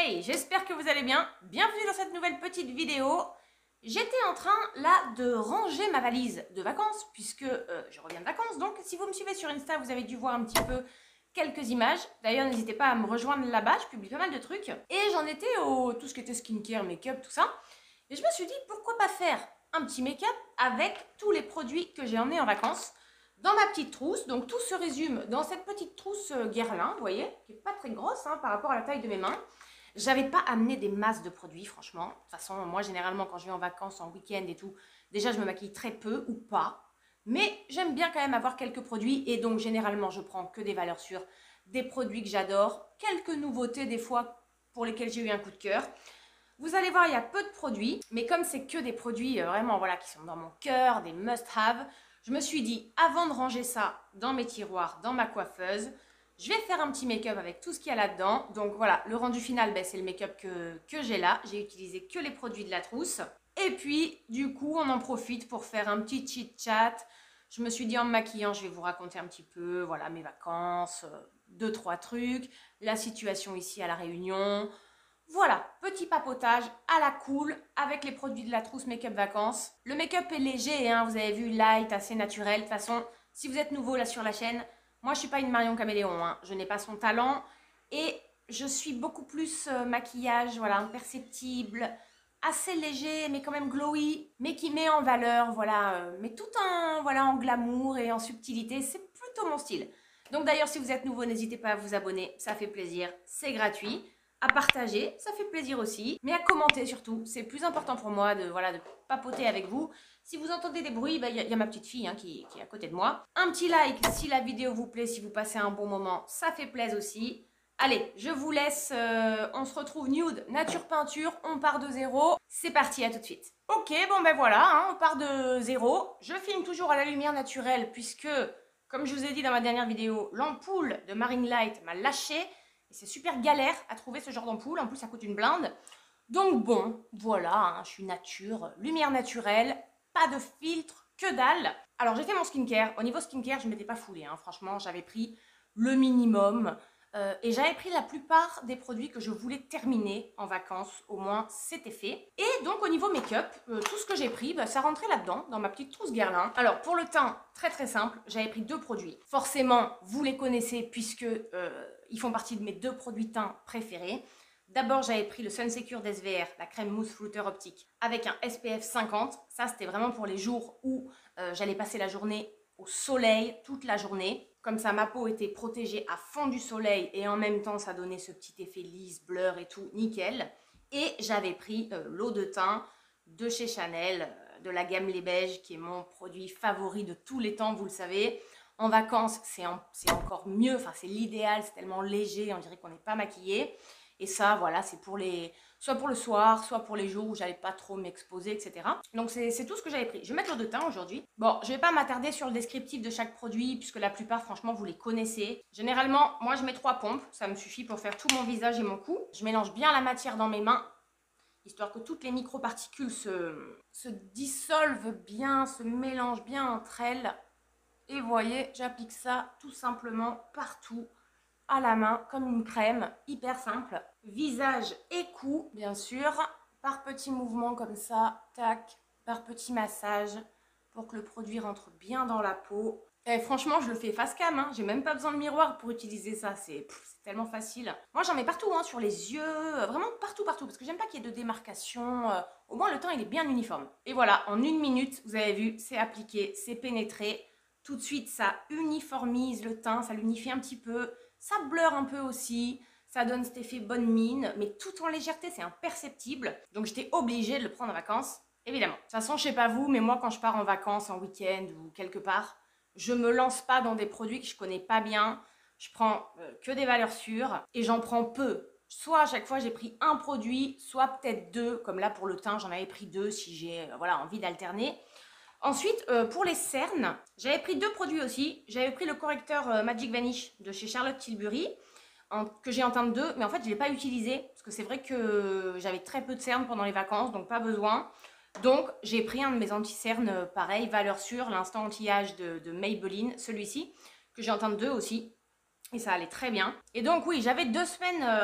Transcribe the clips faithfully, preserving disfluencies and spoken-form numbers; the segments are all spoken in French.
Hey, j'espère que vous allez bien. Bienvenue dans cette nouvelle petite vidéo. J'étais en train là de ranger ma valise de vacances puisque euh, je reviens de vacances. Donc si vous me suivez sur Insta, vous avez dû voir un petit peu quelques images. D'ailleurs, n'hésitez pas à me rejoindre là-bas, je publie pas mal de trucs. Et j'en étais au tout ce qui était skincare, make-up, tout ça. Et je me suis dit, pourquoi pas faire un petit make-up avec tous les produits que j'ai emmenés en vacances dans ma petite trousse. Donc tout se résume dans cette petite trousse euh, Guerlain, vous voyez, qui n'est pas très grosse hein, par rapport à la taille de mes mains. J'avais pas amené des masses de produits, franchement. De toute façon, moi, généralement, quand je vais en vacances, en week-end et tout, déjà, je me maquille très peu ou pas. Mais j'aime bien quand même avoir quelques produits. Et donc, généralement, je prends que des valeurs sûres, des produits que j'adore, quelques nouveautés, des fois, pour lesquelles j'ai eu un coup de cœur. Vous allez voir, il y a peu de produits. Mais comme c'est que des produits, euh, vraiment, voilà, qui sont dans mon cœur, des must-have, je me suis dit, avant de ranger ça dans mes tiroirs, dans ma coiffeuse, je vais faire un petit make-up avec tout ce qu'il y a là-dedans. Donc voilà, le rendu final, ben, c'est le make-up que, que j'ai là. J'ai utilisé que les produits de la trousse. Et puis, du coup, on en profite pour faire un petit chit-chat. Je me suis dit, en me maquillant, je vais vous raconter un petit peu, voilà, mes vacances, euh, deux, trois trucs, la situation ici à La Réunion. Voilà, petit papotage à la cool avec les produits de la trousse make-up vacances. Le make-up est léger, hein, vous avez vu, light, assez naturel. De toute façon, si vous êtes nouveau là sur la chaîne, moi, je ne suis pas une Marion Caméléon, hein. Je n'ai pas son talent et je suis beaucoup plus euh, maquillage, voilà, imperceptible, assez léger, mais quand même glowy, mais qui met en valeur, voilà, euh, mais tout en, voilà, en glamour et en subtilité. C'est plutôt mon style. Donc d'ailleurs, si vous êtes nouveau, n'hésitez pas à vous abonner, ça fait plaisir, c'est gratuit. À partager, ça fait plaisir aussi, mais à commenter surtout, c'est plus important pour moi de, voilà, de papoter avec vous. Si vous entendez des bruits, il bah, y, y a ma petite fille hein, qui, qui est à côté de moi. Un petit like si la vidéo vous plaît, si vous passez un bon moment, ça fait plaisir aussi. Allez, je vous laisse, euh, on se retrouve nude, nature peinture, on part de zéro. C'est parti, à tout de suite. Ok, bon ben voilà, hein, on part de zéro. Je filme toujours à la lumière naturelle puisque, comme je vous ai dit dans ma dernière vidéo, l'ampoule de Marine Light m'a lâché. C'est super galère à trouver ce genre d'ampoule, en plus ça coûte une blinde. Donc bon, voilà, hein, je suis nature, lumière naturelle, pas de filtre, que dalle. Alors j'ai fait mon skincare, au niveau skincare je ne m'étais pas foulée, hein. Franchement j'avais pris le minimum. Euh, et j'avais pris la plupart des produits que je voulais terminer en vacances, au moins c'était fait. Et donc au niveau make-up, euh, tout ce que j'ai pris, bah, ça rentrait là-dedans, dans ma petite trousse Guerlain. Alors pour le teint, très très simple, j'avais pris deux produits. Forcément, vous les connaissez puisque euh, ils font partie de mes deux produits teint préférés. D'abord, j'avais pris le Sun Secure d'S V R, la crème mousse flouteur optique, avec un S P F cinquante. Ça, c'était vraiment pour les jours où euh, j'allais passer la journée au soleil, toute la journée. Comme ça, ma peau était protégée à fond du soleil et en même temps, ça donnait ce petit effet lisse, blur et tout, nickel. Et j'avais pris euh, l'eau de teint de chez Chanel, euh, de la gamme Les Beiges, qui est mon produit favori de tous les temps, vous le savez. En vacances, c'est en, encore mieux, enfin c'est l'idéal, c'est tellement léger, on dirait qu'on n'est pas maquillé. Et ça, voilà, c'est pour les, soit pour le soir, soit pour les jours où j'allais pas trop m'exposer, et cetera. Donc c'est tout ce que j'avais pris. Je vais mettre l'eau de teint aujourd'hui. Bon, je vais pas m'attarder sur le descriptif de chaque produit, puisque la plupart, franchement, vous les connaissez. Généralement, moi, je mets trois pompes. Ça me suffit pour faire tout mon visage et mon cou. Je mélange bien la matière dans mes mains, histoire que toutes les microparticules se, se dissolvent bien, se mélangent bien entre elles. Et vous voyez, j'applique ça tout simplement partout, à la main, comme une crème, hyper simple. Visage et cou, bien sûr, par petits mouvements comme ça, tac, par petits massages, pour que le produit rentre bien dans la peau. Et franchement, je le fais face cam, hein. J'ai même pas besoin de miroir pour utiliser ça, c'est tellement facile. Moi, j'en mets partout, hein, sur les yeux, euh, vraiment partout, partout, parce que j'aime pas qu'il y ait de démarcation. Euh, au moins, le teint, il est bien uniforme. Et voilà, en une minute, vous avez vu, c'est appliqué, c'est pénétré. Tout de suite, ça uniformise le teint, ça l'unifie un petit peu, ça blur un peu aussi, ça donne cet effet bonne mine, mais tout en légèreté, c'est imperceptible. Donc j'étais obligée de le prendre en vacances, évidemment. De toute façon, je sais pas vous, mais moi quand je pars en vacances, en week-end ou quelque part, je me lance pas dans des produits que je connais pas bien. Je prends euh, que des valeurs sûres et j'en prends peu. Soit à chaque fois j'ai pris un produit, soit peut-être deux, comme là pour le teint, j'en avais pris deux si j'ai euh, voilà, envie d'alterner. Ensuite, euh, pour les cernes, j'avais pris deux produits aussi. J'avais pris le correcteur euh, Magic Vanish de chez Charlotte Tilbury, en, que j'ai en teinte deux, mais en fait, je ne l'ai pas utilisé, parce que c'est vrai que j'avais très peu de cernes pendant les vacances, donc pas besoin. Donc, j'ai pris un de mes anti-cernes, euh, pareil, valeur sûre, l'instant anti-âge de, de Maybelline, celui-ci, que j'ai en teinte deux aussi, et ça allait très bien. Et donc, oui, j'avais deux semaines... Euh,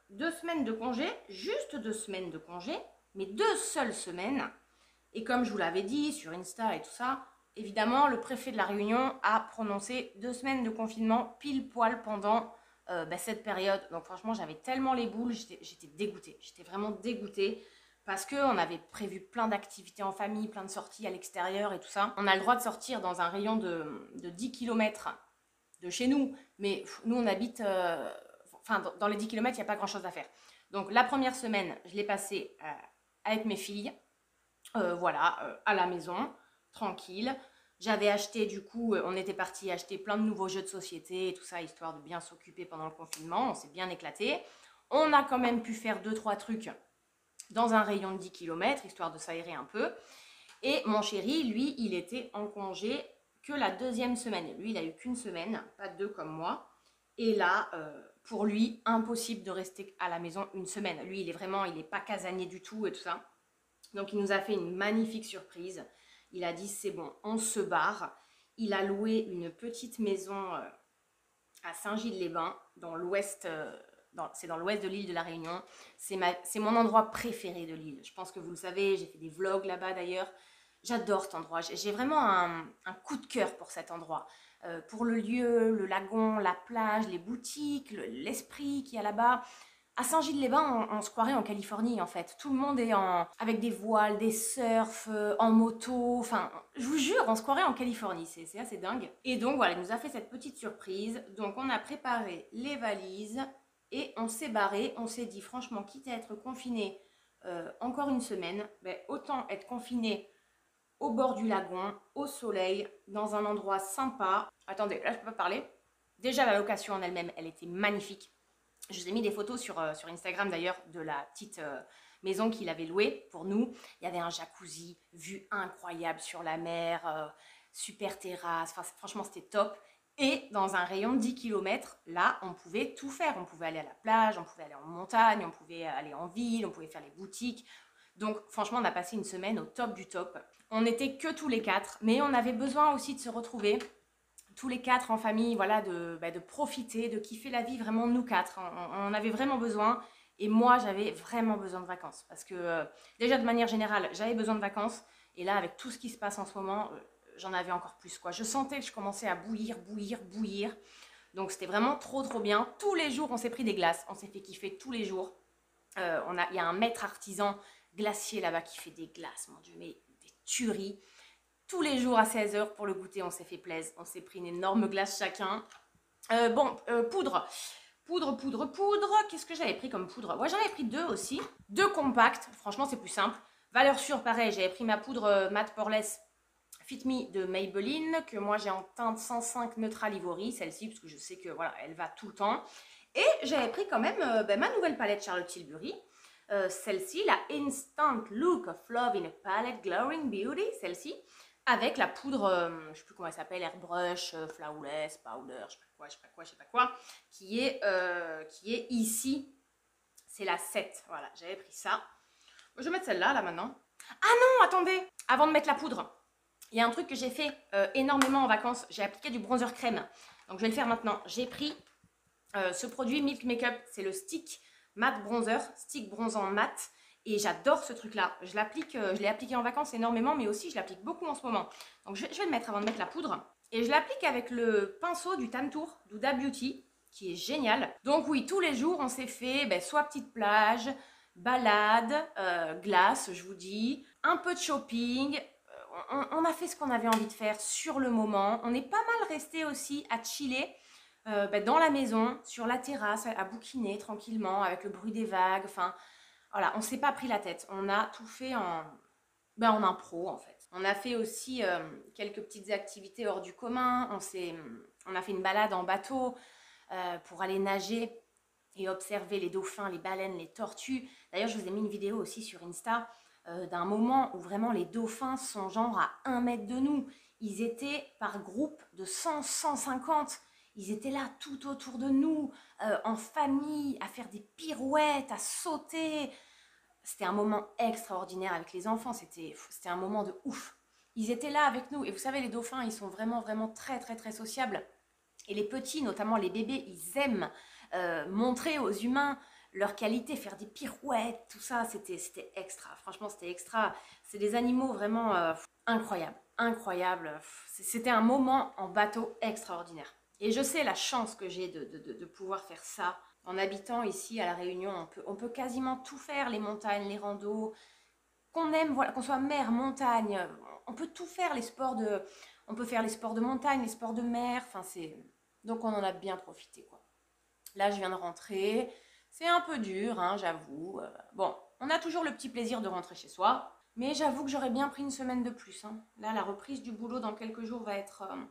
deux semaines de congé, juste deux semaines de congé, mais deux seules semaines. Et comme je vous l'avais dit sur Insta et tout ça, évidemment, le préfet de la Réunion a prononcé deux semaines de confinement pile poil pendant euh, bah, cette période. Donc franchement, j'avais tellement les boules, j'étais dégoûtée. J'étais vraiment dégoûtée parce qu'on avait prévu plein d'activités en famille, plein de sorties à l'extérieur et tout ça. On a le droit de sortir dans un rayon de, de dix kilomètres de chez nous, mais nous, on habite... Euh, enfin, dans les dix kilomètres, il n'y a pas grand-chose à faire. Donc la première semaine, je l'ai passée euh, avec mes filles. Euh, voilà, euh, à la maison, tranquille. J'avais acheté, du coup, euh, on était parti acheter plein de nouveaux jeux de société et tout ça, histoire de bien s'occuper pendant le confinement. On s'est bien éclaté. On a quand même pu faire deux trois trucs dans un rayon de dix kilomètres, histoire de s'aérer un peu. Et mon chéri, lui, il était en congé que la deuxième semaine. Lui, il a eu qu'une semaine, pas deux comme moi. Et là, euh, pour lui, impossible de rester à la maison une semaine. Lui, il est vraiment, il n'est pas casanier du tout et tout ça. Donc, il nous a fait une magnifique surprise. Il a dit, c'est bon, on se barre. Il a loué une petite maison euh, à Saint-Gilles-les-Bains, dans l'ouest, euh, c'est dans l'ouest de l'île de la Réunion. C'est mon endroit préféré de l'île. Je pense que vous le savez, j'ai fait des vlogs là-bas d'ailleurs. J'adore cet endroit. J'ai vraiment un, un coup de cœur pour cet endroit. Euh, pour le lieu, le lagon, la plage, les boutiques, l'esprit qu'il y a là-bas. À Saint-Gilles-les-Bains, on, on se croirait en Californie en fait. Tout le monde est en, avec des voiles, des surfs, euh, en moto. Enfin, je vous jure, on se croirait en Californie. C'est assez dingue. Et donc voilà, il nous a fait cette petite surprise. Donc on a préparé les valises et on s'est barré. On s'est dit franchement, quitte à être confiné euh, encore une semaine, ben, autant être confiné au bord du lagon, au soleil, dans un endroit sympa. Attendez, là je peux pas parler. Déjà la location en elle-même, elle était magnifique. Je vous ai mis des photos sur, euh, sur Instagram d'ailleurs de la petite euh, maison qu'il avait louée pour nous. Il y avait un jacuzzi, vue incroyable sur la mer, euh, super terrasse, enfin, franchement c'était top. Et dans un rayon de dix kilomètres, là on pouvait tout faire. On pouvait aller à la plage, on pouvait aller en montagne, on pouvait aller en ville, on pouvait faire les boutiques. Donc franchement on a passé une semaine au top du top. On n'était que tous les quatre, mais on avait besoin aussi de se retrouver tous les quatre en famille, voilà, de, bah, de profiter, de kiffer la vie, vraiment nous quatre. On, on avait vraiment besoin. Et moi, j'avais vraiment besoin de vacances. Parce que euh, déjà, de manière générale, j'avais besoin de vacances. Et là, avec tout ce qui se passe en ce moment, euh, j'en avais encore plus, quoi. Je sentais que je commençais à bouillir, bouillir, bouillir. Donc, c'était vraiment trop, trop bien. Tous les jours, on s'est pris des glaces. On s'est fait kiffer tous les jours. Euh, on a, il y a un maître artisan glacier là-bas qui fait des glaces, mon Dieu, mais des tueries. Tous les jours à seize heures pour le goûter, on s'est fait plaisir. On s'est pris une énorme glace chacun. Euh, bon, euh, poudre. Poudre, poudre, poudre. Qu'est-ce que j'avais pris comme poudre? Ouais, j'en avais pris deux aussi. Deux compacts. Franchement, c'est plus simple. Valeur sûre, pareil. J'avais pris ma poudre euh, matte poreless Fit Me de Maybelline, que moi j'ai en teinte cent cinq Neutral Ivory, celle-ci, parce que je sais que voilà, elle va tout le temps. Et j'avais pris quand même euh, ben, ma nouvelle palette Charlotte Tilbury. Euh, celle-ci, la Instant Look of Love in a Palette Glowing Beauty, celle-ci. Avec la poudre, euh, je ne sais plus comment elle s'appelle, Airbrush, euh, Flawless, Powder, je ne sais pas quoi, je sais pas quoi, je sais pas quoi, qui est, euh, qui est ici. C'est la sept, voilà, j'avais pris ça. Je vais mettre celle-là, là, maintenant. Ah non, attendez, avant de mettre la poudre, il y a un truc que j'ai fait euh, énormément en vacances, j'ai appliqué du bronzer crème. Donc je vais le faire maintenant. J'ai pris euh, ce produit Milk Makeup, c'est le stick matte bronzer, stick bronzant mat. Et j'adore ce truc-là. Je l'applique, euh, je l'ai appliqué en vacances énormément, mais aussi je l'applique beaucoup en ce moment. Donc je, je vais le mettre avant de mettre la poudre. Et je l'applique avec le pinceau du Tantour d'Huda Beauty, qui est génial. Donc oui, tous les jours, on s'est fait ben, soit petite plage, balade, euh, glace, je vous dis, un peu de shopping. Euh, on, on a fait ce qu'on avait envie de faire sur le moment. On est pas mal resté aussi à chiller euh, ben, dans la maison, sur la terrasse, à bouquiner tranquillement, avec le bruit des vagues, enfin... Voilà, on ne s'est pas pris la tête. On a tout fait en, ben, en impro, en fait. On a fait aussi euh, quelques petites activités hors du commun. On, on a fait une balade en bateau euh, pour aller nager et observer les dauphins, les baleines, les tortues. D'ailleurs, je vous ai mis une vidéo aussi sur Insta euh, d'un moment où vraiment les dauphins sont genre à un mètre de nous. Ils étaient par groupe de cent, cent cinquante. Ils étaient là tout autour de nous, euh, en famille, à faire des pirouettes, à sauter. C'était un moment extraordinaire avec les enfants. C'était un moment de ouf. Ils étaient là avec nous. Et vous savez, les dauphins, ils sont vraiment, vraiment très, très, très sociables. Et les petits, notamment les bébés, ils aiment euh, montrer aux humains leur qualité, faire des pirouettes, tout ça, c'était c'était extra. Franchement, c'était extra. C'est des animaux vraiment euh, incroyables, incroyables. C'était un moment en bateau extraordinaire. Et je sais la chance que j'ai de, de, de, de pouvoir faire ça. En habitant ici à La Réunion, on peut, on peut quasiment tout faire, les montagnes, les randos, qu'on aime, voilà, qu'on soit mer, montagne, on peut tout faire, les sports de, on peut faire les sports de montagne, les sports de mer, enfin c'est, donc on en a bien profité quoi. Là je viens de rentrer, c'est un peu dur, hein, j'avoue. Bon, on a toujours le petit plaisir de rentrer chez soi, mais j'avoue que j'aurais bien pris une semaine de plus. Hein. Là la reprise du boulot dans quelques jours va être, euh,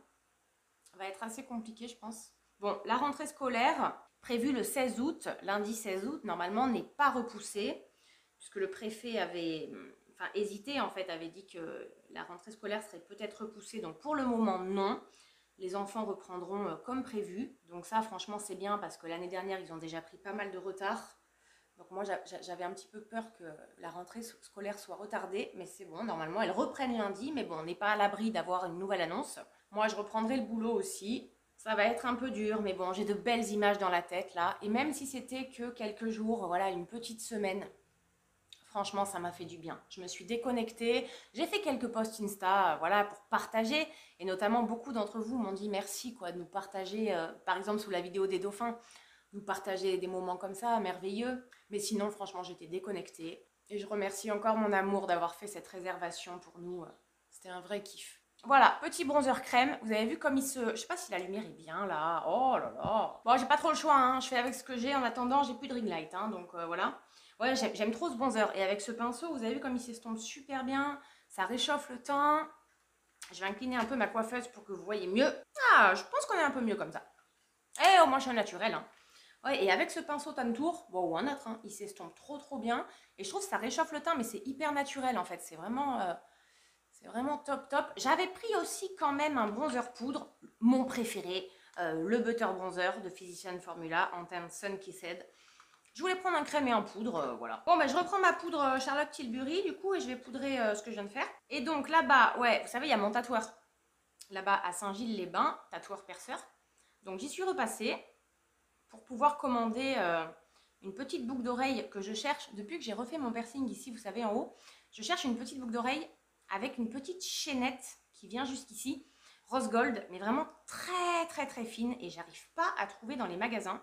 va être assez compliquée je pense. Bon, la rentrée scolaire, prévue le seize août, lundi seize août, normalement n'est pas repoussée, puisque le préfet avait enfin, hésité, en fait, avait dit que la rentrée scolaire serait peut-être repoussée. Donc pour le moment, non. Les enfants reprendront comme prévu. Donc ça, franchement, c'est bien parce que l'année dernière, ils ont déjà pris pas mal de retard. Donc moi, j'avais un petit peu peur que la rentrée scolaire soit retardée. Mais c'est bon, normalement, elles reprennent lundi. Mais bon, on n'est pas à l'abri d'avoir une nouvelle annonce. Moi, je reprendrai le boulot aussi. Ça va être un peu dur, mais bon, j'ai de belles images dans la tête, là. Et même si c'était que quelques jours, voilà, une petite semaine, franchement, ça m'a fait du bien. Je me suis déconnectée. J'ai fait quelques posts Insta, euh, voilà, pour partager. Et notamment, beaucoup d'entre vous m'ont dit merci, quoi, de nous partager, euh, par exemple, sous la vidéo des dauphins, nous partager des moments comme ça, merveilleux. Mais sinon, franchement, j'étais déconnectée. Et je remercie encore mon amour d'avoir fait cette réservation pour nous. C'était un vrai kiff. Voilà, petit bronzer crème. Vous avez vu comme il se... Je sais pas si la lumière est bien, là. Oh là là. Bon, j'ai pas trop le choix, hein. Je fais avec ce que j'ai. En attendant, j'ai plus de ring light, hein. Donc, euh, voilà. Ouais, j'aime trop ce bronzer. Et avec ce pinceau, vous avez vu comme il s'estompe super bien. Ça réchauffe le teint. Je vais incliner un peu ma coiffeuse pour que vous voyez mieux. Ah, je pense qu'on est un peu mieux comme ça. Et au moins, je suis naturel, hein. Ouais, et avec ce pinceau Tantour, bon, ou un autre, hein, il s'estompe trop trop bien. Et je trouve que ça réchauffe le teint, mais c'est hyper naturel en fait. C'est vraiment... Euh... C'est vraiment top top. J'avais pris aussi quand même un bronzer poudre, mon préféré, euh, le Butter Bronzer de Physician Formula en teint Sun Kissed. Je voulais prendre un crème et un poudre, euh, voilà. Bon, ben je reprends ma poudre Charlotte Tilbury du coup et je vais poudrer euh, ce que je viens de faire. Et donc là-bas, ouais, vous savez, il y a mon tatoueur. Là-bas à Saint-Gilles-les-Bains, tatoueur perceur. Donc j'y suis repassée pour pouvoir commander euh, une petite boucle d'oreille que je cherche depuis que j'ai refait mon piercing ici, vous savez, en haut. Je cherche une petite boucle d'oreille avec une petite chaînette qui vient jusqu'ici, rose gold, mais vraiment très très très fine et j'arrive pas à trouver dans les magasins.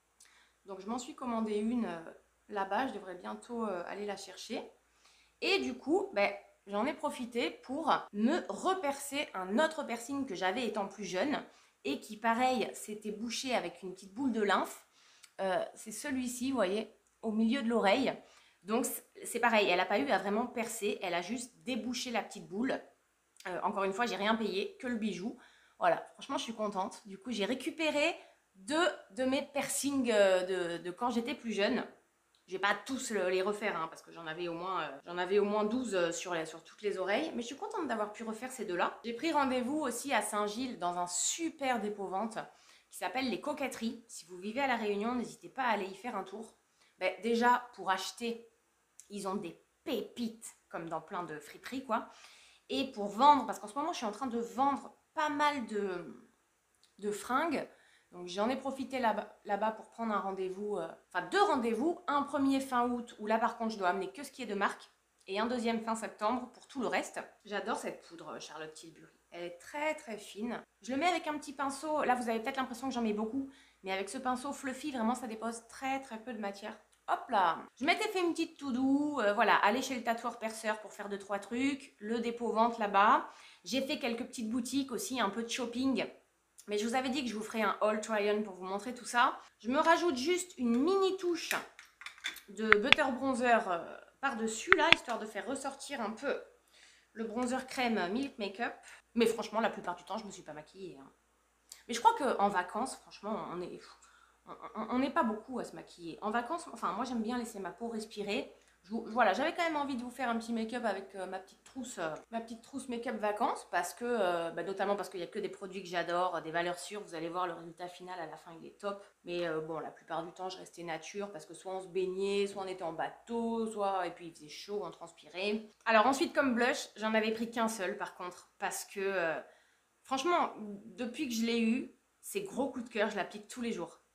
Donc je m'en suis commandé une euh, là-bas, je devrais bientôt euh, aller la chercher. Et du coup, ben, j'en ai profité pour me repercer un autre piercing que j'avais étant plus jeune et qui pareil s'était bouché avec une petite boule de lymphe. Euh, c'est celui-ci, vous voyez, au milieu de l'oreille. Donc c'est pareil, elle n'a pas eu à vraiment percer, elle a juste débouché la petite boule. Euh, encore une fois, j'ai rien payé, que le bijou. Voilà, franchement, je suis contente. Du coup, j'ai récupéré deux de mes piercings de, de quand j'étais plus jeune. Je vais pas tous les refaire, hein, parce que j'en avais au moins, euh, j'en avais au moins douze sur, les, sur toutes les oreilles. Mais je suis contente d'avoir pu refaire ces deux-là. J'ai pris rendez-vous aussi à Saint-Gilles dans un super dépôt-vente qui s'appelle Les Coquetteries. Si vous vivez à La Réunion, n'hésitez pas à aller y faire un tour. Ben, déjà, pour acheter, ils ont des pépites, comme dans plein de friperies, quoi. Et pour vendre, parce qu'en ce moment, je suis en train de vendre pas mal de, de fringues. Donc, j'en ai profité là-bas là-bas pour prendre un rendez-vous, euh, enfin deux rendez-vous. Un premier fin août, où là, par contre, je dois amener que ce qui est de marque. Et un deuxième fin septembre pour tout le reste. J'adore cette poudre Charlotte Tilbury. Elle est très, très fine. Je le mets avec un petit pinceau. Là, vous avez peut-être l'impression que j'en mets beaucoup. Mais avec ce pinceau fluffy, vraiment, ça dépose très, très peu de matière. Hop là, je m'étais fait une petite to-do, euh, voilà, aller chez le tatoueur perceur pour faire deux trois trucs, le dépôt vente là-bas. J'ai fait quelques petites boutiques aussi, un peu de shopping. Mais je vous avais dit que je vous ferais un haul try-on pour vous montrer tout ça. Je me rajoute juste une mini touche de butter bronzer euh, par-dessus là, histoire de faire ressortir un peu le bronzer crème Milk Makeup. Mais franchement, la plupart du temps, je ne me suis pas maquillée. Hein. Mais je crois qu'en vacances, franchement, on est... On n'est pas beaucoup à se maquiller. En vacances, enfin moi j'aime bien laisser ma peau respirer. Je, voilà, j'avais quand même envie de vous faire un petit make-up avec euh, ma petite trousse, euh, ma petite trousse make-up vacances parce que, euh, bah, notamment parce qu'il n'y a que des produits que j'adore, des valeurs sûres. Vous allez voir le résultat final à la fin, il est top. Mais euh, bon, la plupart du temps, je restais nature parce que soit on se baignait, soit on était en bateau, soit et puis il faisait chaud, on transpirait. Alors ensuite, comme blush, j'en avais pris qu'un seul par contre parce que euh, franchement, depuis que je l'ai eu, c'est gros coup de cœur, je l'applique tous les jours.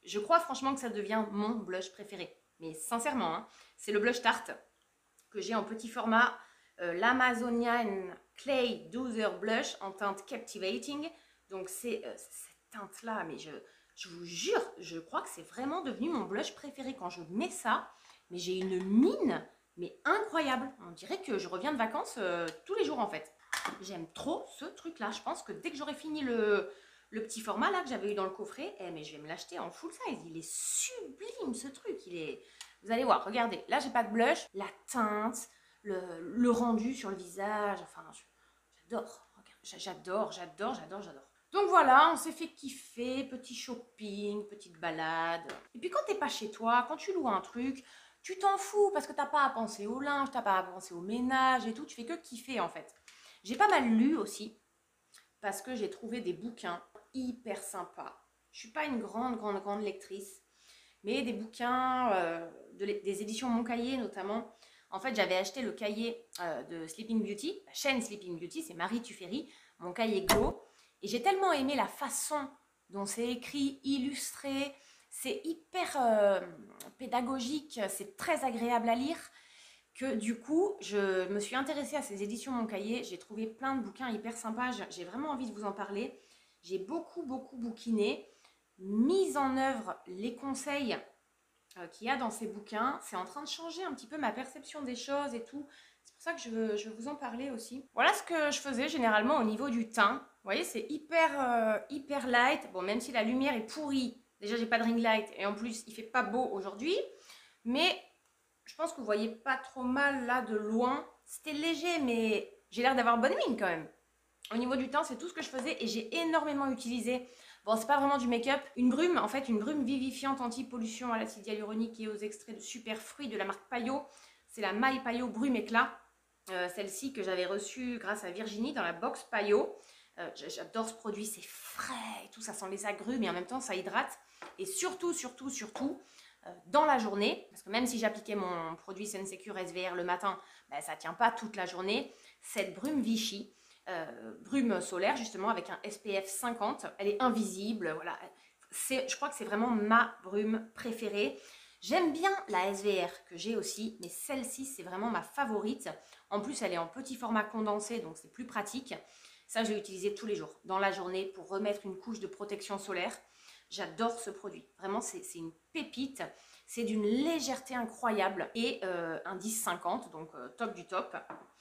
Je crois franchement que ça devient mon blush préféré. Mais sincèrement, hein, c'est le blush Tarte que j'ai en petit format, euh, l'Amazonian Clay Dozer Blush en teinte Captivating. Donc c'est euh, cette teinte-là, mais je, je vous jure, je crois que c'est vraiment devenu mon blush préféré. Quand je mets ça, mais j'ai une mine, mais incroyable. On dirait que je reviens de vacances euh, tous les jours en fait. J'aime trop ce truc-là. Je pense que dès que j'aurai fini le, le petit format là que j'avais eu dans le coffret, eh, mais je vais me l'acheter en full size. Il est sublime ce truc. Il est... Vous allez voir, regardez. Là, j'ai pas de blush. La teinte, le, le rendu sur le visage. Enfin, j'adore. J'adore, j'adore, j'adore, j'adore. Donc voilà, on s'est fait kiffer. Petit shopping, petite balade. Et puis quand t'es pas chez toi, quand tu loues un truc, tu t'en fous parce que t'as pas à penser au linge, t'as pas à penser au ménage et tout. Tu fais que kiffer en fait. J'ai pas mal lu aussi parce que j'ai trouvé des bouquins hyper sympas. Je suis pas une grande, grande, grande lectrice, mais des bouquins, euh, de, des éditions Mon Cahier notamment. En fait, j'avais acheté le cahier euh, de Sleeping Beauty, la chaîne Sleeping Beauty, c'est Marie Tuffery, Mon Cahier Glow. Et j'ai tellement aimé la façon dont c'est écrit, illustré. C'est hyper euh, pédagogique, c'est très agréable à lire. Que du coup, je me suis intéressée à ces éditions Mon Cahier. J'ai trouvé plein de bouquins hyper sympas. J'ai vraiment envie de vous en parler. J'ai beaucoup, beaucoup bouquiné, mis en œuvre les conseils euh, qu'il y a dans ces bouquins. C'est en train de changer un petit peu ma perception des choses et tout. C'est pour ça que je veux, je veux vous en parler aussi. Voilà ce que je faisais généralement au niveau du teint. Vous voyez, c'est hyper, euh, hyper light. Bon, même si la lumière est pourrie. Déjà, j'ai pas de ring light et en plus, il fait pas beau aujourd'hui. Mais je pense que vous voyez pas trop mal là de loin. C'était léger, mais j'ai l'air d'avoir bonne mine quand même. Au niveau du teint, c'est tout ce que je faisais et j'ai énormément utilisé. Bon, c'est pas vraiment du make-up. Une brume, en fait, une brume vivifiante anti-pollution à l'acide hyaluronique et aux extraits de super fruits de la marque Payot. C'est la My Payot Brume Éclat. Euh, Celle-ci que j'avais reçue grâce à Virginie dans la box Payot. Euh, J'adore ce produit, c'est frais et tout, ça sent les agrumes, mais en même temps, ça hydrate. Et surtout, surtout, surtout, dans la journée, parce que même si j'appliquais mon produit Sensecure S V R le matin, ben, ça ne tient pas toute la journée. Cette brume Vichy, euh, brume solaire justement avec un S P F cinquante, elle est invisible, voilà. Je crois que c'est vraiment ma brume préférée. J'aime bien la S V R que j'ai aussi, mais celle-ci c'est vraiment ma favorite. En plus elle est en petit format condensé, donc c'est plus pratique. Ça je vais l'utiliser tous les jours, dans la journée, pour remettre une couche de protection solaire. J'adore ce produit. Vraiment, c'est une pépite. C'est d'une légèreté incroyable. Et euh, un dix cinquante, donc euh, top du top.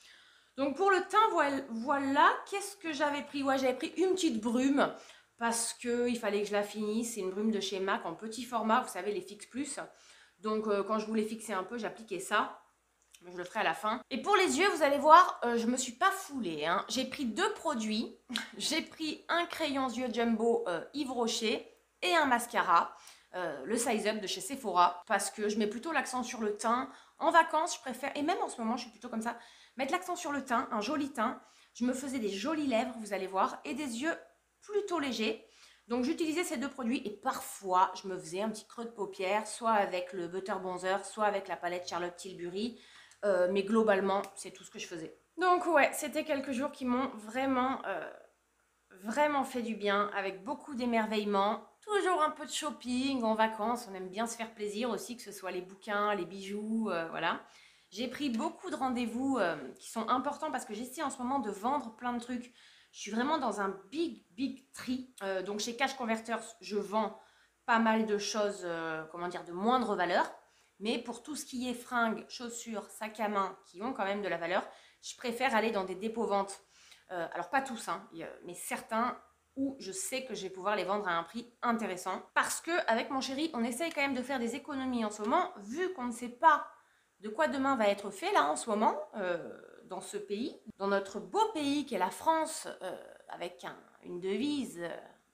Donc pour le teint, voilà. voilà. Qu'est-ce que j'avais pris? Ouais, j'avais pris une petite brume parce qu'il fallait que je la finisse. C'est une brume de chez MAC en petit format. Vous savez, les Fix Plus. Donc euh, quand je voulais fixer un peu, j'appliquais ça. Je le ferai à la fin. Et pour les yeux, vous allez voir, euh, je ne me suis pas foulée. Hein. J'ai pris deux produits. J'ai pris un crayon yeux jumbo euh, Yves Rocher et un mascara, euh, le Size Up de chez Sephora, parce que je mets plutôt l'accent sur le teint. En vacances, je préfère, et même en ce moment, je suis plutôt comme ça, mettre l'accent sur le teint, un joli teint. Je me faisais des jolies lèvres, vous allez voir, et des yeux plutôt légers. Donc j'utilisais ces deux produits et parfois, je me faisais un petit creux de paupières, soit avec le Butter Bronzer, soit avec la palette Charlotte Tilbury. Euh, mais globalement, c'est tout ce que je faisais. Donc ouais, c'était quelques jours qui m'ont vraiment... Euh, vraiment fait du bien, avec beaucoup d'émerveillement. Toujours un peu de shopping en vacances, on aime bien se faire plaisir aussi, que ce soit les bouquins, les bijoux, euh, voilà. J'ai pris beaucoup de rendez-vous euh, qui sont importants parce que j'essaie en ce moment de vendre plein de trucs. Je suis vraiment dans un big, big tri. Euh, donc chez Cash Converters, je vends pas mal de choses, euh, comment dire, de moindre valeur. Mais pour tout ce qui est fringues, chaussures, sacs à main, qui ont quand même de la valeur, je préfère aller dans des dépôts-ventes. Euh, alors pas tous, hein, mais certains où je sais que je vais pouvoir les vendre à un prix intéressant. Parce que avec mon chéri, on essaye quand même de faire des économies en ce moment, vu qu'on ne sait pas de quoi demain va être fait là en ce moment, euh, dans ce pays, dans notre beau pays qu'est la France, euh, avec un, une devise euh,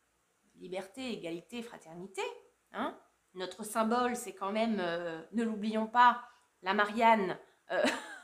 liberté, égalité, fraternité. Hein. Notre symbole, c'est quand même, euh, ne l'oublions pas, la Marianne, euh,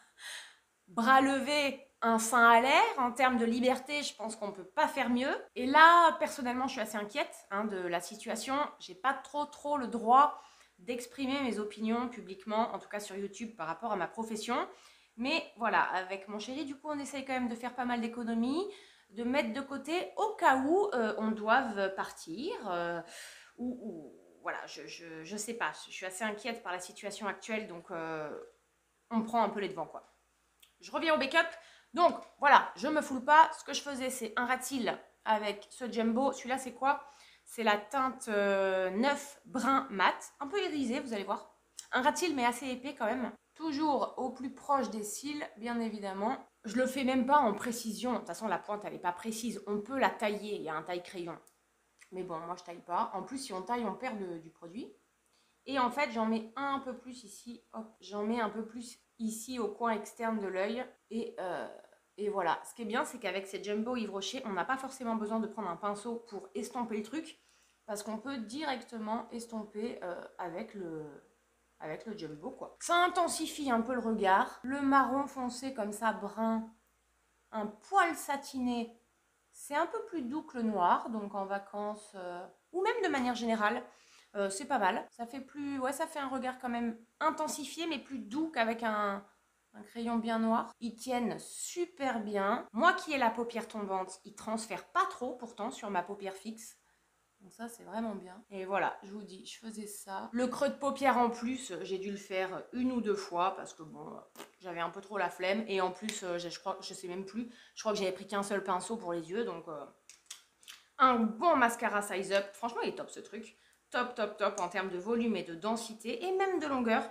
bras levés, un sein à l'air. En termes de liberté, je pense qu'on ne peut pas faire mieux. Et là, personnellement, je suis assez inquiète hein, de la situation. J'ai pas trop trop le droit d'exprimer mes opinions publiquement, en tout cas sur YouTube, par rapport à ma profession. Mais voilà, avec mon chéri, du coup, on essaye quand même de faire pas mal d'économies, de mettre de côté au cas où euh, on doive partir, euh, ou, ou voilà, je, je, je sais pas, je suis assez inquiète par la situation actuelle, donc euh, on prend un peu les devants, quoi. Je reviens au make-up. Donc, voilà, je me foule pas. Ce que je faisais, c'est un rat cils avec ce Jumbo. Celui-là, c'est quoi? C'est la teinte euh, neuf brun mat. Un peu irisé, vous allez voir. Un rat cils, mais assez épais quand même. Toujours au plus proche des cils, bien évidemment. Je le fais même pas en précision. De toute façon, la pointe, elle n'est pas précise. On peut la tailler. Il y a un taille-crayon. Mais bon, moi, je taille pas. En plus, si on taille, on perd de, du produit. Et en fait, j'en mets un peu plus ici. Hop, j'en mets un peu plus ici au coin externe de l'œil. Et, euh, et voilà. Ce qui est bien, c'est qu'avec ces Jumbo Yves Rocher, on n'a pas forcément besoin de prendre un pinceau pour estomper le truc. Parce qu'on peut directement estomper euh, avec, le, avec le Jumbo, quoi. Ça intensifie un peu le regard. Le marron foncé comme ça, brun, un poil satiné, c'est un peu plus doux que le noir. Donc en vacances, euh, ou même de manière générale, Euh, c'est pas mal. Ça fait plus, ouais, ça fait un regard quand même intensifié, mais plus doux qu'avec un, un crayon bien noir. Ils tiennent super bien. Moi qui ai la paupière tombante, ils transfèrent pas trop pourtant sur ma paupière fixe. Donc ça, c'est vraiment bien. Et voilà, je vous dis, je faisais ça. Le creux de paupière en plus, j'ai dû le faire une ou deux fois parce que bon, j'avais un peu trop la flemme. Et en plus, je crois, je sais même plus, je crois que j'avais pris qu'un seul pinceau pour les yeux. Donc euh, un bon mascara size up. Franchement, il est top ce truc. Top, top, top en termes de volume et de densité et même de longueur.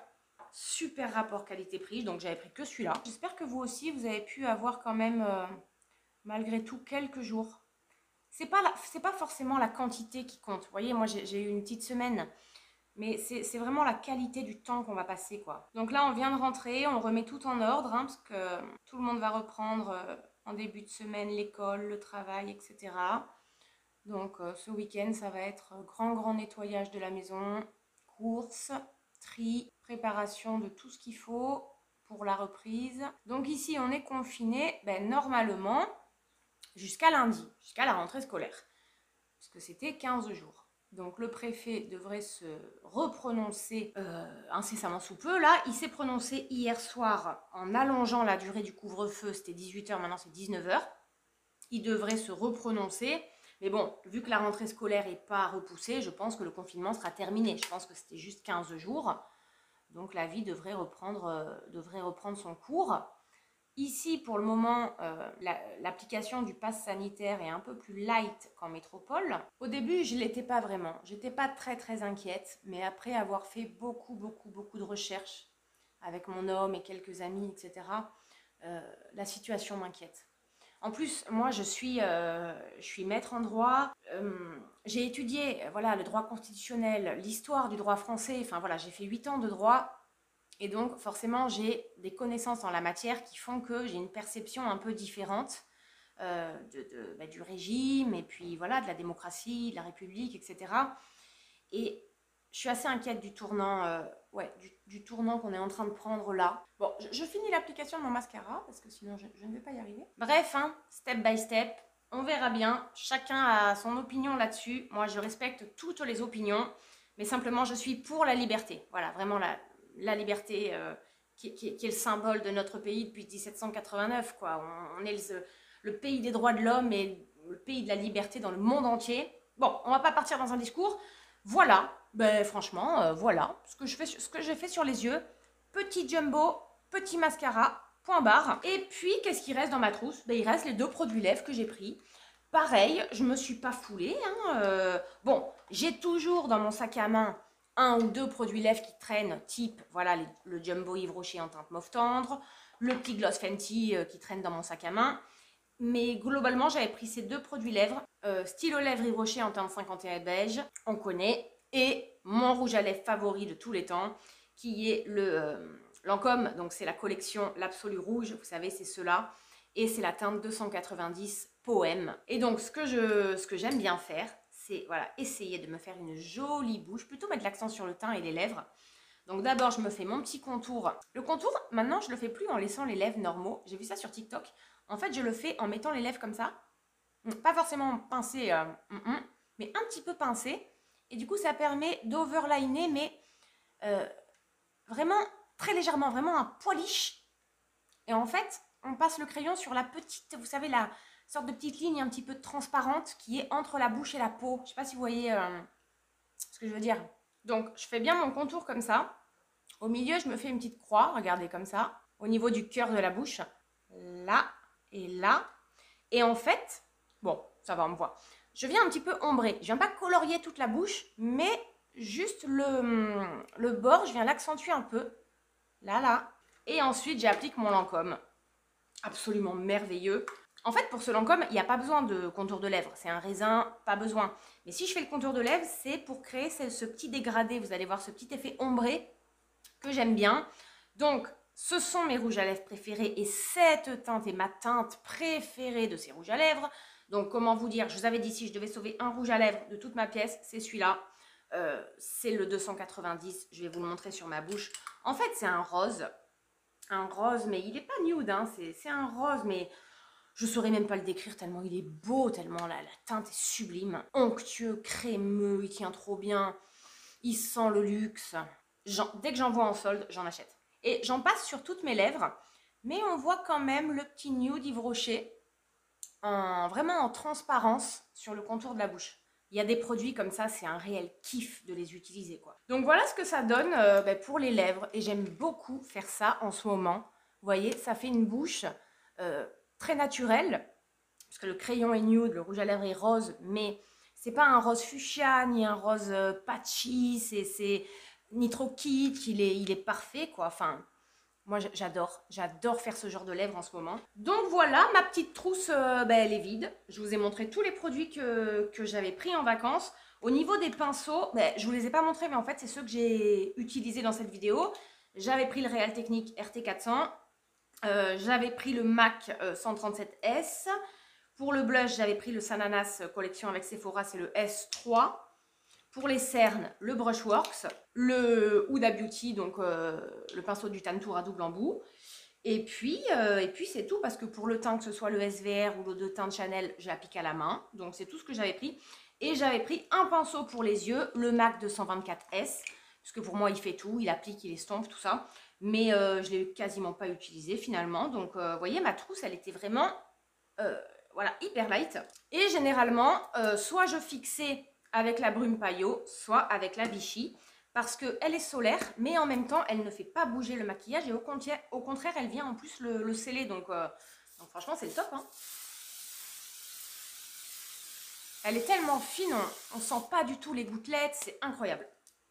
Super rapport qualité-prix, donc j'avais pris que celui-là. J'espère que vous aussi, vous avez pu avoir quand même, euh, malgré tout, quelques jours. C'est pas, la, c'est pas forcément la quantité qui compte. Vous voyez, moi, j'ai eu une petite semaine, mais c'est vraiment la qualité du temps qu'on va passer, quoi. Donc là, on vient de rentrer, on remet tout en ordre, hein, parce que tout le monde va reprendre euh, en début de semaine l'école, le travail, et cetera. Donc euh, ce week-end, ça va être grand, grand nettoyage de la maison, courses, tri, préparation de tout ce qu'il faut pour la reprise. Donc ici, on est confiné, ben, normalement, jusqu'à lundi, jusqu'à la rentrée scolaire, puisque c'était quinze jours. Donc le préfet devrait se reprononcer euh, incessamment sous peu. Là, il s'est prononcé hier soir en allongeant la durée du couvre-feu, c'était dix-huit heures, maintenant c'est dix-neuf heures. Il devrait se reprononcer. Mais bon, vu que la rentrée scolaire n'est pas repoussée, je pense que le confinement sera terminé. Je pense que c'était juste quinze jours. Donc la vie devrait reprendre, euh, devrait reprendre son cours. Ici, pour le moment, euh, l'application du pass sanitaire est un peu plus light qu'en métropole. Au début, je ne l'étais pas vraiment. Je n'étais pas très très inquiète. Mais après avoir fait beaucoup, beaucoup, beaucoup de recherches avec mon homme et quelques amis, et cetera, euh, la situation m'inquiète. En plus, moi, je suis, euh, je suis maître en droit. Euh, j'ai étudié voilà, le droit constitutionnel, l'histoire du droit français. Enfin, voilà, j'ai fait huit ans de droit. Et donc, forcément, j'ai des connaissances en la matière qui font que j'ai une perception un peu différente euh, de, de, bah, du régime et puis, voilà, de la démocratie, de la République, et cetera. Et je suis assez inquiète du tournant, euh, ouais, du, du tournant qu'on est en train de prendre là. Bon, je, je finis l'application de mon mascara parce que sinon je, je ne vais pas y arriver. Bref, hein, step by step, on verra bien. Chacun a son opinion là-dessus. Moi, je respecte toutes les opinions, mais simplement, je suis pour la liberté. Voilà, vraiment la, la liberté euh, qui, qui, qui est le symbole de notre pays depuis mille sept cent quatre-vingt-neuf, quoi. On, on est le, le pays des droits de l'homme et le pays de la liberté dans le monde entier. Bon, on va pas partir dans un discours. Voilà, ben franchement, euh, voilà ce que je fais, ce que j'ai fait sur les yeux. Petit jumbo, petit mascara, point barre. Et puis, qu'est-ce qui reste dans ma trousse? Ben, il reste les deux produits lèvres que j'ai pris. Pareil, je me suis pas foulée. Hein, euh, bon, j'ai toujours dans mon sac à main un ou deux produits lèvres qui traînent, type, voilà, les, le Jumbo Yves Rocher en teinte mauve tendre, le petit gloss Fenty euh, qui traîne dans mon sac à main. Mais globalement, j'avais pris ces deux produits lèvres, euh, stylo lèvres Yves Rocher en teinte cinquante et un beige, on connaît, et mon rouge à lèvres favori de tous les temps, qui est le euh, Lancôme, donc c'est la collection l'Absolu Rouge, vous savez, c'est ceux-là, et c'est la teinte deux cent quatre-vingt-dix Poème. Et donc, ce que je, ce que j'aime bien faire, c'est voilà, essayer de me faire une jolie bouche, plutôt mettre l'accent sur le teint et les lèvres. Donc d'abord, je me fais mon petit contour. Le contour, maintenant, je le fais plus en laissant les lèvres normaux. J'ai vu ça sur TikTok. En fait, je le fais en mettant les lèvres comme ça. Pas forcément pincé, euh, mm -mm, mais un petit peu pincé. Et du coup, ça permet d'overliner, mais euh, vraiment très légèrement, vraiment un poilish. Et en fait, on passe le crayon sur la petite, vous savez, la sorte de petite ligne un petit peu transparente qui est entre la bouche et la peau. Je ne sais pas si vous voyez euh, ce que je veux dire. Donc, je fais bien mon contour comme ça. Au milieu, je me fais une petite croix, regardez comme ça, au niveau du cœur de la bouche. Là et là. Et en fait, bon, ça va, on me voit. Je viens un petit peu ombrer. Je viens pas colorier toute la bouche, mais juste le, le bord, je viens l'accentuer un peu. Là, là. Et ensuite, j'applique mon Lancôme. Absolument merveilleux. En fait, pour ce Lancôme, il n'y a pas besoin de contour de lèvres. C'est un raisin, pas besoin. Mais si je fais le contour de lèvres, c'est pour créer ce, ce petit dégradé. Vous allez voir ce petit effet ombré que j'aime bien. Donc, ce sont mes rouges à lèvres préférés et cette teinte est ma teinte préférée de ces rouges à lèvres. Donc, comment vous dire, je vous avais dit si je devais sauver un rouge à lèvres de toute ma pièce, c'est celui-là. Euh, c'est le deux cent quatre-vingt-dix, je vais vous le montrer sur ma bouche. En fait, c'est un rose. Un rose, mais il n'est pas nude, hein. C'est un rose, mais je ne saurais même pas le décrire tellement il est beau, tellement la, la teinte est sublime. Onctueux, crémeux, il tient trop bien. Il sent le luxe. Dès que j'en vois en solde, j'en achète. Et j'en passe sur toutes mes lèvres, mais on voit quand même le petit nude Yves Rocher, en, vraiment en transparence sur le contour de la bouche. Il y a des produits comme ça, c'est un réel kiff de les utiliser, quoi. Donc voilà ce que ça donne euh, ben, pour les lèvres, et j'aime beaucoup faire ça en ce moment. Vous voyez, ça fait une bouche euh, très naturelle, parce que le crayon est nude, le rouge à lèvres est rose, mais c'est pas un rose fuchsia, ni un rose euh, patchy, c'est ni trop kitsch, il est, il est parfait, quoi. Enfin, moi, j'adore. J'adore faire ce genre de lèvres en ce moment. Donc voilà, ma petite trousse, euh, ben, elle est vide. Je vous ai montré tous les produits que, que j'avais pris en vacances. Au niveau des pinceaux, ben, je ne vous les ai pas montrés, mais en fait, c'est ceux que j'ai utilisés dans cette vidéo. J'avais pris le Real Technique R T quatre cents. Euh, j'avais pris le MAC euh, cent trente-sept S. Pour le blush, j'avais pris le Sananas collection avec Sephora, c'est le S trois. Pour les cernes, le Brushworks, le Huda Beauty, donc euh, le pinceau du Tantour à double embout. Et puis, euh, et puis c'est tout, parce que pour le teint, que ce soit le S V R ou l'eau de teint de Chanel, j'applique à la main. Donc c'est tout ce que j'avais pris. Et j'avais pris un pinceau pour les yeux, le MAC deux cent vingt-quatre S, parce que pour moi, il fait tout, il applique, il estompe, tout ça. Mais euh, je ne l'ai quasiment pas utilisé finalement. Donc, euh, vous voyez, ma trousse, elle était vraiment euh, voilà, hyper light. Et généralement, euh, soit je fixais avec la brume paillot, soit avec la Vichy, parce qu'elle est solaire, mais en même temps, elle ne fait pas bouger le maquillage, et au contraire, au contraire elle vient en plus le, le sceller, donc, euh, donc franchement, c'est le top, hein. Elle est tellement fine, on ne sent pas du tout les gouttelettes, c'est incroyable.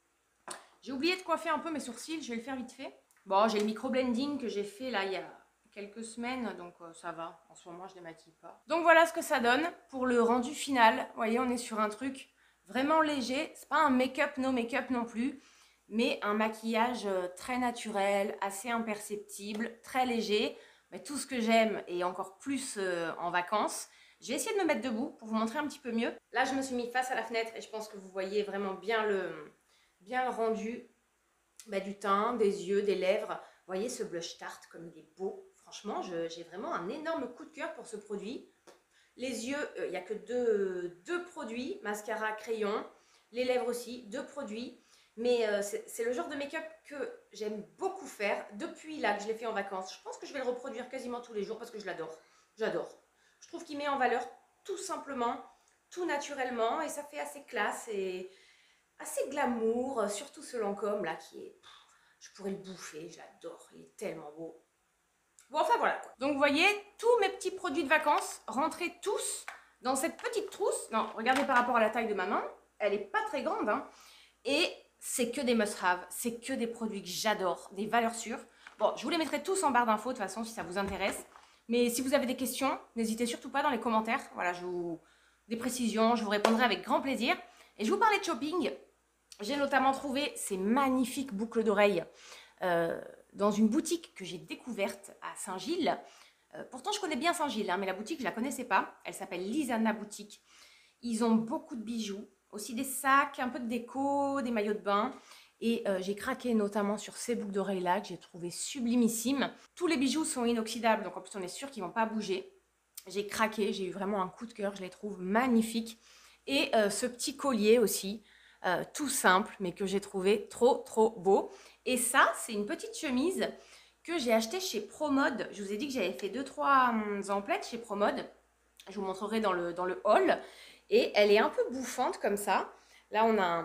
J'ai oublié de coiffer un peu mes sourcils, je vais le faire vite fait. Bon, j'ai le micro-blending que j'ai fait là, il y a quelques semaines, donc euh, ça va, en ce moment, je ne démaquille pas. Donc voilà ce que ça donne pour le rendu final. Vous voyez, on est sur un truc vraiment léger, c'est pas un make-up no make-up non plus, mais un maquillage très naturel, assez imperceptible, très léger, mais tout ce que j'aime et encore plus euh, en vacances. Je vais essayer de me mettre debout pour vous montrer un petit peu mieux. Là, je me suis mis face à la fenêtre et je pense que vous voyez vraiment bien le, bien le rendu bah, du teint, des yeux, des lèvres. Vous voyez ce blush tarte comme il est beau. Franchement, j'ai vraiment un énorme coup de cœur pour ce produit. Les yeux, il euh, n'y a que deux, deux produits, mascara, crayon. Les lèvres aussi, deux produits. Mais euh, c'est le genre de make-up que j'aime beaucoup faire depuis là que je l'ai fait en vacances. Je pense que je vais le reproduire quasiment tous les jours parce que je l'adore. J'adore. Je trouve qu'il met en valeur tout simplement, tout naturellement, et ça fait assez classe et assez glamour. Surtout ce Lancôme là qui est... Je pourrais le bouffer, je l'adore, il est tellement beau. Bon, enfin voilà quoi. Donc vous voyez, tous mes petits produits de vacances rentraient tous dans cette petite trousse. Non, regardez par rapport à la taille de ma main, elle n'est pas très grande, hein. Et c'est que des must-have, c'est que des produits que j'adore, des valeurs sûres. Bon, je vous les mettrai tous en barre d'infos de toute façon si ça vous intéresse. Mais si vous avez des questions, n'hésitez surtout pas dans les commentaires. Voilà, je vous... des précisions, je vous répondrai avec grand plaisir. Et je vous parlais de shopping. J'ai notamment trouvé ces magnifiques boucles d'oreilles euh, dans une boutique que j'ai découverte à Saint-Gilles. Euh, pourtant, je connais bien Saint-Gilles, hein, mais la boutique, je ne la connaissais pas. Elle s'appelle Lisana Boutique. Ils ont beaucoup de bijoux, aussi des sacs, un peu de déco, des maillots de bain. Et euh, j'ai craqué notamment sur ces boucles d'oreilles-là que j'ai trouvé sublimissimes. Tous les bijoux sont inoxydables, donc en plus on est sûr qu'ils ne vont pas bouger. J'ai craqué, j'ai eu vraiment un coup de cœur, je les trouve magnifiques. Et euh, ce petit collier aussi, euh, tout simple, mais que j'ai trouvé trop trop beau. Et ça, c'est une petite chemise que j'ai achetée chez Promode. Je vous ai dit que j'avais fait deux trois hum, emplettes chez Promode. Je vous montrerai dans le, dans le haul. Et elle est un peu bouffante comme ça. Là, on a un,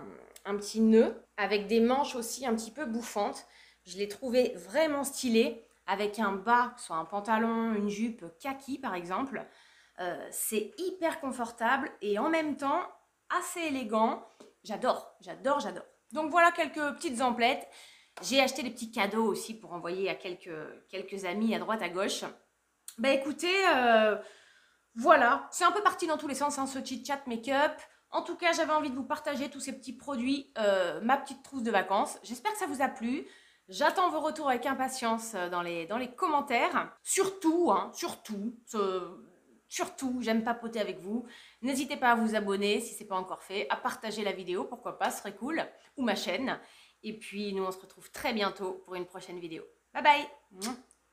un petit nœud avec des manches aussi un petit peu bouffantes. Je l'ai trouvé vraiment stylé avec un bas, soit un pantalon, une jupe kaki par exemple. Euh, c'est hyper confortable et en même temps assez élégant. J'adore, j'adore, j'adore. Donc voilà quelques petites emplettes. J'ai acheté des petits cadeaux aussi pour envoyer à quelques, quelques amis à droite à gauche. Bah écoutez, euh, voilà, c'est un peu parti dans tous les sens, hein, ce chit-chat make-up. En tout cas, j'avais envie de vous partager tous ces petits produits, euh, ma petite trousse de vacances. J'espère que ça vous a plu. J'attends vos retours avec impatience dans les, dans les commentaires. Surtout, hein, surtout, ce, surtout, j'aime papoter avec vous. N'hésitez pas à vous abonner si ce n'est pas encore fait, à partager la vidéo, pourquoi pas, ce serait cool, ou ma chaîne. Et puis, nous, on se retrouve très bientôt pour une prochaine vidéo. Bye bye!